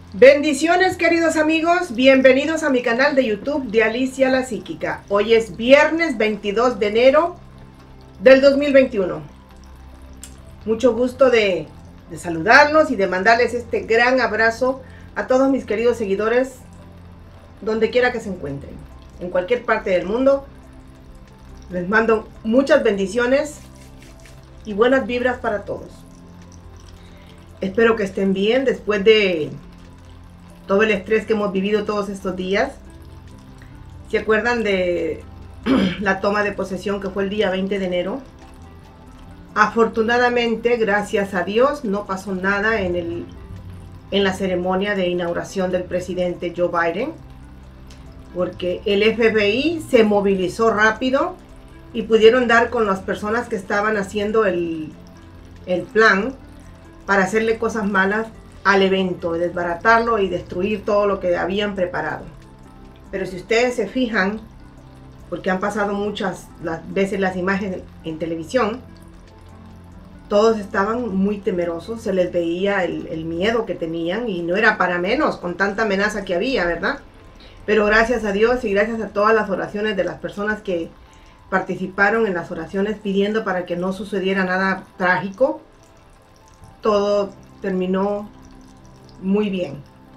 Bendiciones, queridos amigos, bienvenidos a mi canal de YouTube de Alicia la Psíquica. Hoy es viernes 22 de enero del 2021. Mucho gusto de saludarlos y de mandarles este gran abrazo a todos mis queridos seguidores, donde quiera que se encuentren, en cualquier parte del mundo. Les mando muchas bendiciones y buenas vibras para todos. Espero que estén bien después de todo el estrés que hemos vivido todos estos días. ¿Se acuerdan de la toma de posesión que fue el día 20 de enero? Afortunadamente, gracias a Dios, no pasó nada en la ceremonia de inauguración del presidente Joe Biden, porque el FBI se movilizó rápido y pudieron dar con las personas que estaban haciendo el plan para hacerle cosas malas al evento, desbaratarlo y destruir todo lo que habían preparado. Pero si ustedes se fijan, porque han pasado muchas veces las imágenes en televisión, todos estaban muy temerosos, se les veía el miedo que tenían, y no era para menos con tanta amenaza que había, ¿verdad? Pero gracias a Dios y gracias a todas las oraciones de las personas que participaron en las oraciones pidiendo para que no sucediera nada trágico, todo terminó muy bien.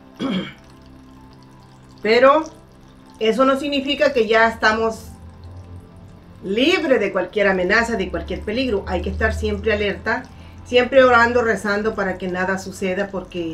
Pero eso no significa que ya estamos libres de cualquier amenaza, de cualquier peligro. Hay que estar siempre alerta, siempre orando, rezando para que nada suceda, porque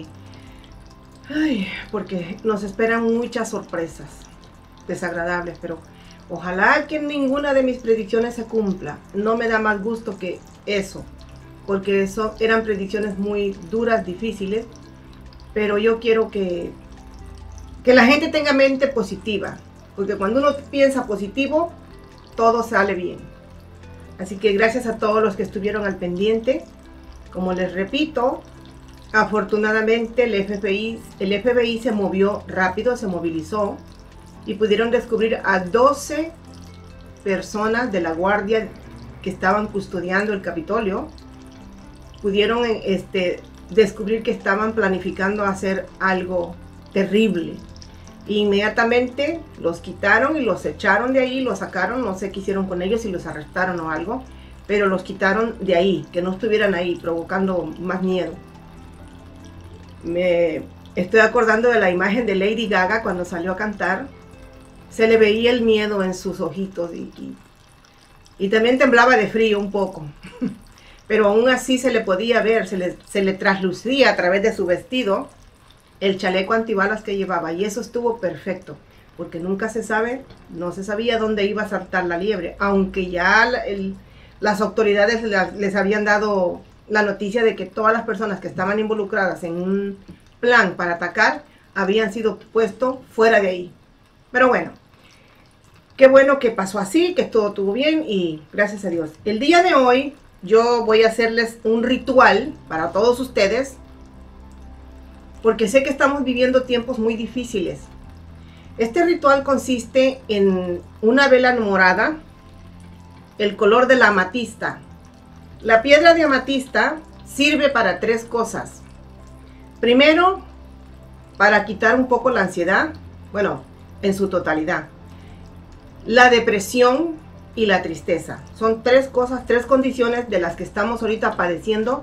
nos esperan muchas sorpresas desagradables. Pero ojalá que ninguna de mis predicciones se cumpla. No me da más gusto que eso, porque eso eran predicciones muy duras, difíciles. Pero yo quiero que la gente tenga mente positiva, porque cuando uno piensa positivo, todo sale bien. Así que gracias a todos los que estuvieron al pendiente. Como les repito, afortunadamente el FBI se movió rápido, se movilizó y pudieron descubrir a 12 personas de la guardia que estaban custodiando el Capitolio. Pudieron descubrir que estaban planificando hacer algo terrible. Inmediatamente los quitaron y los echaron de ahí, los sacaron, no sé qué hicieron con ellos, si los arrestaron o algo, pero los quitaron de ahí, que no estuvieran ahí provocando más miedo. Me estoy acordando de la imagen de Lady Gaga cuando salió a cantar. Se le veía el miedo en sus ojitos y también temblaba de frío un poco. Pero aún así se le podía ver, se le traslucía a través de su vestido el chaleco antibalas que llevaba, y eso estuvo perfecto, porque nunca se sabe, no se sabía dónde iba a saltar la liebre, aunque ya las autoridades les habían dado la noticia de que todas las personas que estaban involucradas en un plan para atacar habían sido puestos fuera de ahí. Pero bueno, qué bueno que pasó así, que todo estuvo bien y gracias a Dios. El día de hoy yo voy a hacerles un ritual para todos ustedes, porque sé que estamos viviendo tiempos muy difíciles. Este ritual consiste en una vela morada, el color de la amatista. La piedra de amatista sirve para tres cosas. Primero, para quitar un poco la ansiedad, bueno, en su totalidad. La depresión y la tristeza. Son tres cosas, tres condiciones de las que estamos ahorita padeciendo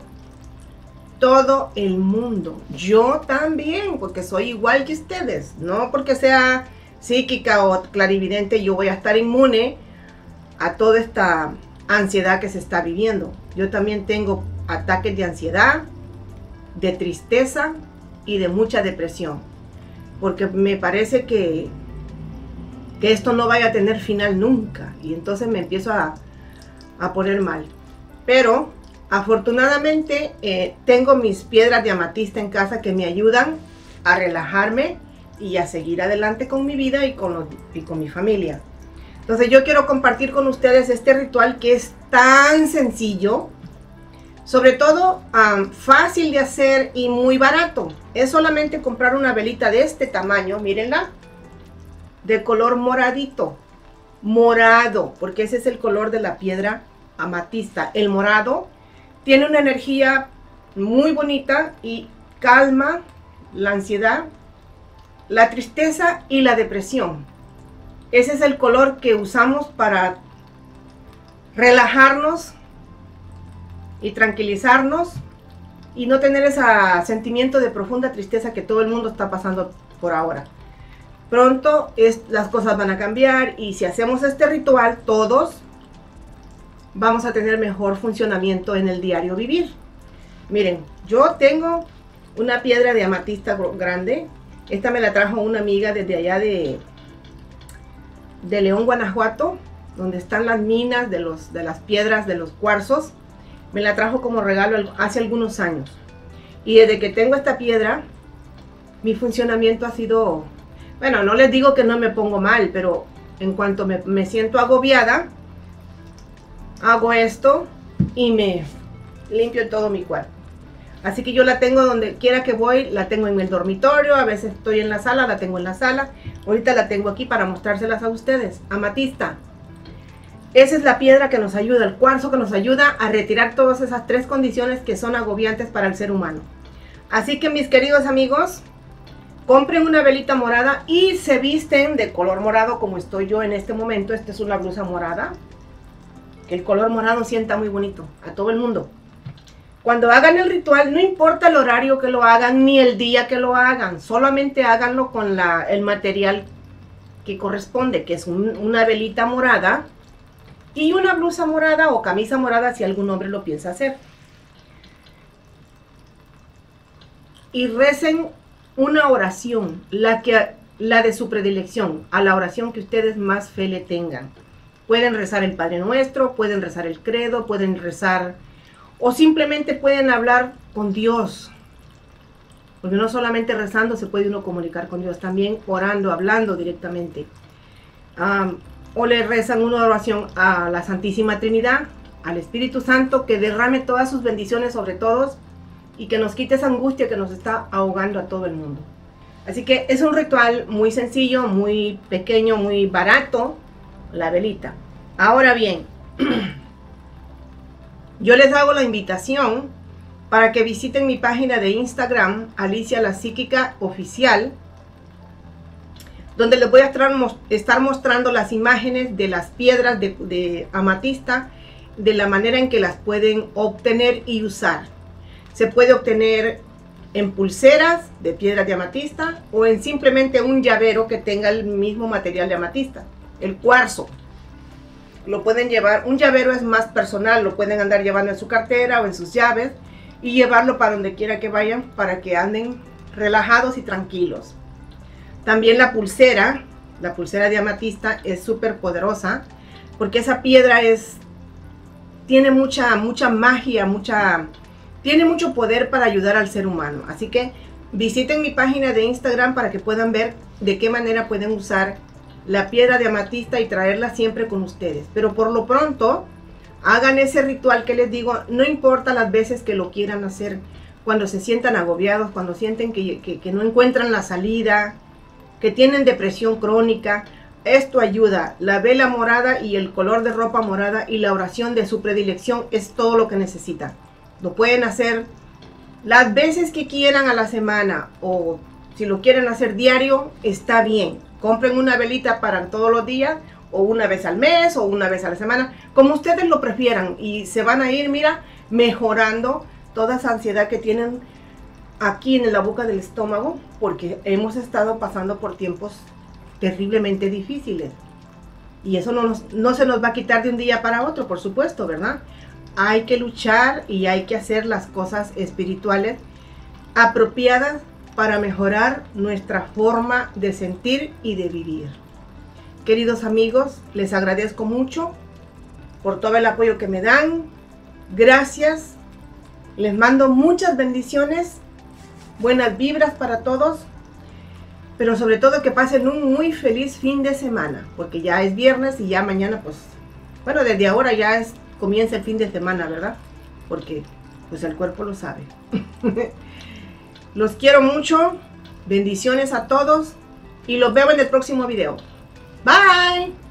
todo el mundo. Yo también, porque soy igual que ustedes. No porque sea psíquica o clarividente yo voy a estar inmune a toda esta ansiedad que se está viviendo. Yo también tengo ataques de ansiedad, de tristeza y de mucha depresión, porque me parece que esto no vaya a tener final nunca, y entonces me empiezo a poner mal. Pero afortunadamente tengo mis piedras de amatista en casa que me ayudan a relajarme y a seguir adelante con mi vida y con mi familia. Entonces yo quiero compartir con ustedes este ritual que es tan sencillo, sobre todo fácil de hacer y muy barato. Es solamente comprar una velita de este tamaño, mírenla, de color moradito, morado, porque ese es el color de la piedra amatista. El morado tiene una energía muy bonita y calma, la ansiedad, la tristeza y la depresión. Ese es el color que usamos para relajarnos y tranquilizarnos y no tener ese sentimiento de profunda tristeza que todo el mundo está pasando por ahora. Pronto las cosas van a cambiar y si hacemos este ritual todos vamos a tener mejor funcionamiento en el diario vivir. Miren, yo tengo una piedra de amatista grande. Esta me la trajo una amiga desde allá de León, Guanajuato, donde están las minas de las piedras, de los cuarzos. Me la trajo como regalo hace algunos años. Y desde que tengo esta piedra, mi funcionamiento ha sido... Bueno, no les digo que no me pongo mal, pero en cuanto me siento agobiada, hago esto y me limpio todo mi cuerpo. Así que yo la tengo donde quiera que voy, la tengo en el dormitorio, a veces estoy en la sala, la tengo en la sala. Ahorita la tengo aquí para mostrárselas a ustedes. Amatista. Esa es la piedra que nos ayuda, el cuarzo que nos ayuda a retirar todas esas tres condiciones que son agobiantes para el ser humano. Así que mis queridos amigos, compren una velita morada y se visten de color morado como estoy yo en este momento. Esta es una blusa morada. Que el color morado sienta muy bonito a todo el mundo. Cuando hagan el ritual, no importa el horario que lo hagan ni el día que lo hagan, solamente háganlo con el material que corresponde, que es una velita morada y una blusa morada o camisa morada si algún hombre lo piensa hacer. Y recen una oración, la de su predilección, a la oración que ustedes más fe le tengan. Pueden rezar el Padre Nuestro, pueden rezar el Credo, pueden rezar... O simplemente pueden hablar con Dios. Porque no solamente rezando se puede uno comunicar con Dios, también orando, hablando directamente. O le rezan una oración a la Santísima Trinidad, al Espíritu Santo, que derrame todas sus bendiciones sobre todos y que nos quite esa angustia que nos está ahogando a todo el mundo. Así que es un ritual muy sencillo, muy pequeño, muy barato, la velita. Ahora bien... Yo les hago la invitación para que visiten mi página de Instagram, Alicia la Psíquica Oficial, donde les voy a estar mostrando las imágenes de las piedras de amatista, de la manera en que las pueden obtener y usar. Se puede obtener en pulseras de piedras de amatista o en simplemente un llavero que tenga el mismo material de amatista, el cuarzo. Lo pueden llevar, un llavero es más personal, lo pueden andar llevando en su cartera o en sus llaves y llevarlo para donde quiera que vayan para que anden relajados y tranquilos. También la pulsera de amatista es súper poderosa porque esa piedra tiene mucha magia, tiene mucho poder para ayudar al ser humano. Así que visiten mi página de Instagram para que puedan ver de qué manera pueden usar la piedra de amatista y traerla siempre con ustedes. Pero por lo pronto, hagan ese ritual que les digo, no importa las veces que lo quieran hacer, cuando se sientan agobiados, cuando sienten que no encuentran la salida, que tienen depresión crónica, esto ayuda. La vela morada y el color de ropa morada y la oración de su predilección es todo lo que necesitan. Lo pueden hacer las veces que quieran a la semana o si lo quieren hacer diario, está bien. Compren una velita para todos los días, o una vez al mes, o una vez a la semana, como ustedes lo prefieran. Y se van a ir, mira, mejorando toda esa ansiedad que tienen aquí en la boca del estómago, porque hemos estado pasando por tiempos terriblemente difíciles. Y eso no se nos va a quitar de un día para otro, por supuesto, ¿verdad? Hay que luchar y hay que hacer las cosas espirituales apropiadas para mejorar nuestra forma de sentir y de vivir. Queridos amigos, les agradezco mucho por todo el apoyo que me dan. Gracias. Les mando muchas bendiciones, buenas vibras para todos, pero sobre todo que pasen un muy feliz fin de semana, porque ya es viernes y ya mañana, pues, bueno, desde ahora ya comienza el fin de semana, ¿verdad? Porque pues el cuerpo lo sabe. Los quiero mucho, bendiciones a todos y los veo en el próximo video. Bye.